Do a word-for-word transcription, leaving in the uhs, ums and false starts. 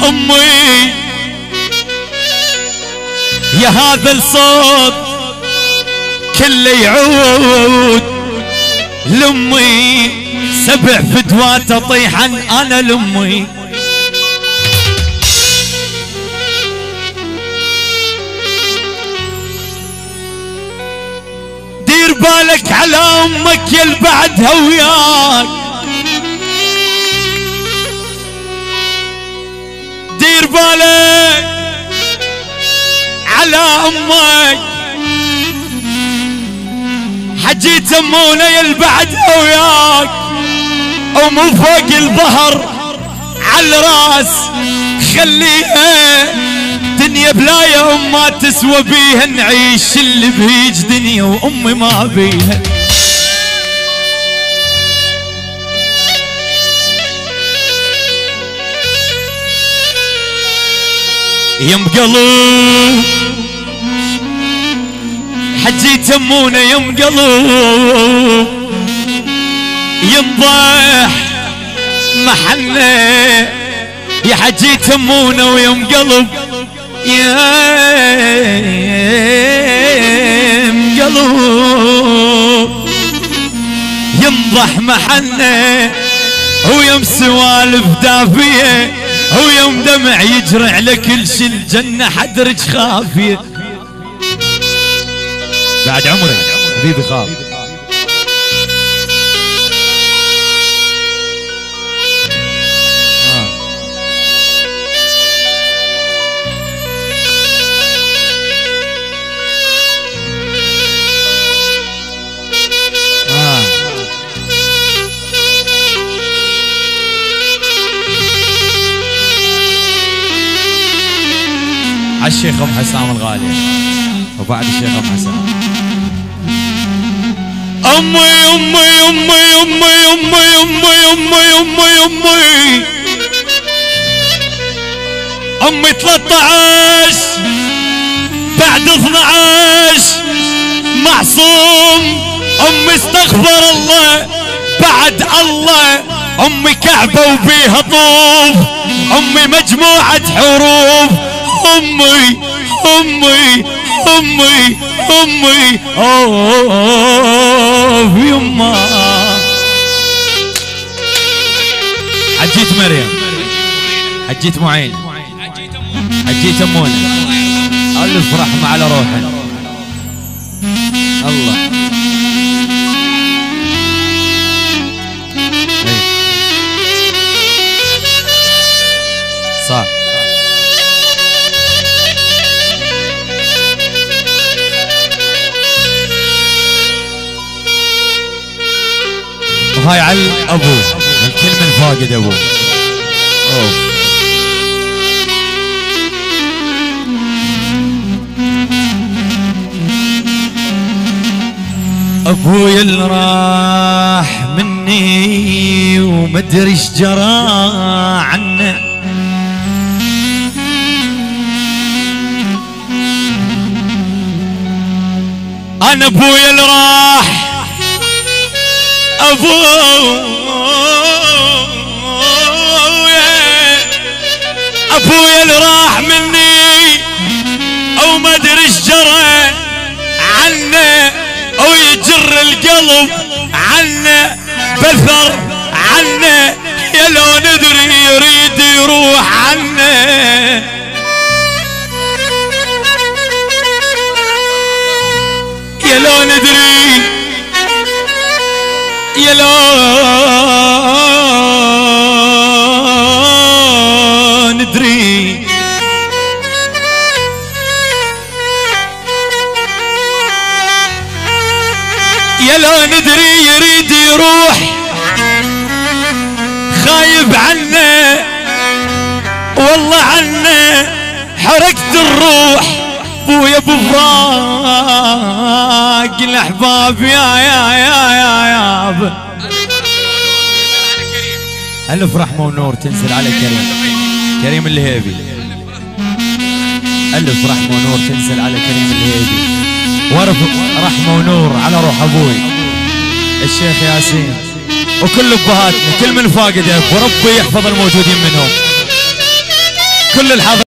امي يا هذا الصوت كله يعود لامي، سبع فدوات اطيحا انا لامي. دير بالك على امك يا البعدها وياك، دير بالك على امك، حجيت امونا يا البعدها وياك، ومو فوق الظهر على الراس خليها دنيا بلا يا ام ما تسوى بيها، نعيش اللي بهيج دنيا وامي ما بيها. يم قلب حجيت امونا يم قلب ينضح محنه، يا حجيت امونا ويم قلب يا قلب ينضح محنه، ويم سوالف دافيه، ويم دمع يجري على كل شي الجنه حدرج خافيه. بعد عمري حبيبي خاف. الشيخ ام حسام الغالي وبعد الشيخ ام حسام. امي امي امي امي امي امي امي امي امي امي ثلاثة عشر بعد اثنى عشر معصوم، امي استغفر الله بعد الله، امي كعبة وبيها طوف، امي مجموعة حروف، امي امي امي امي اوه يما. حجيت مريم، حجيت معين، حجيت امونا، الف رحمة على روحنا. الله صح. وهاي على ابوه الكلمة الفاقد ابوه. اوه ابويا اللي راح مني ومدري ايش جرى عنه، انا ابويا اللي راح، ابويا ابويا اللي راح مني او ما ادري ايش جرى عنه، او يجر القلب عنه بثر عنه، يا لو ندري يريد يروح عنه. يا لو ندري يا لو ندري يا لو ندري يريد يروح، خايب عنه والله عنه حركت الروح. ابويا ابو فراق الاحباب يا يا يا يا يا الف رحمه ونور تنزل على كريم، كريم الهيبي، الف رحمه ونور تنزل على كريم الهيبي، ورفق رحمه ونور على روح ابوي الشيخ ياسين وكل ابهاتنا، كل من فاقد اب وربي يحفظ الموجودين منهم. كل الحضر.